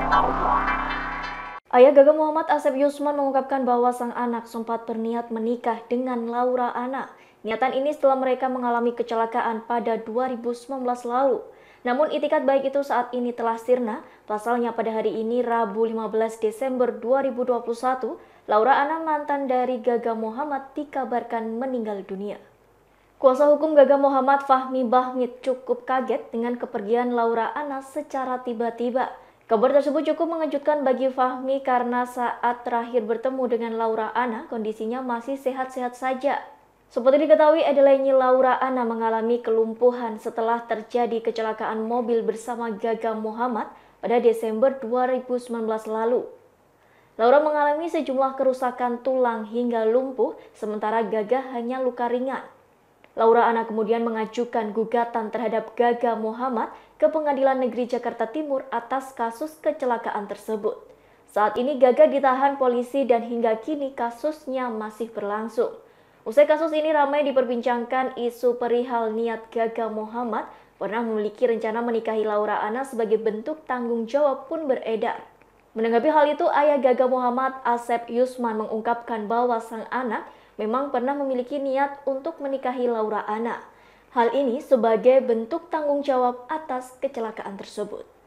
Ayah Gaga Muhammad Asep Yusman mengungkapkan bahwa sang anak sempat berniat menikah dengan Laura Anna. Niatan ini setelah mereka mengalami kecelakaan pada 2019 lalu. Namun itikat baik itu saat ini telah sirna. Pasalnya pada hari ini Rabu 15 Desember 2021, Laura Anna mantan dari Gaga Muhammad dikabarkan meninggal dunia. Kuasa hukum Gaga Muhammad Fahmi Bahmid cukup kaget dengan kepergian Laura Anna secara tiba-tiba. Kabar tersebut cukup mengejutkan bagi Fahmi karena saat terakhir bertemu dengan Laura Anna, kondisinya masih sehat-sehat saja. Seperti diketahui, Adelenyi Laura Anna mengalami kelumpuhan setelah terjadi kecelakaan mobil bersama Gaga Muhammad pada Desember 2019 lalu. Laura mengalami sejumlah kerusakan tulang hingga lumpuh, sementara Gaga hanya luka ringan. Laura Anna kemudian mengajukan gugatan terhadap Gaga Muhammad ke Pengadilan Negeri Jakarta Timur atas kasus kecelakaan tersebut. Saat ini Gaga ditahan polisi dan hingga kini kasusnya masih berlangsung. Usai kasus ini ramai diperbincangkan isu perihal niat Gaga Muhammad pernah memiliki rencana menikahi Laura Anna sebagai bentuk tanggung jawab pun beredar. Menanggapi hal itu, ayah Gaga Muhammad Asep Yusman mengungkapkan bahwa sang anak memang pernah memiliki niat untuk menikahi Laura Anna. Hal ini sebagai bentuk tanggung jawab atas kecelakaan tersebut.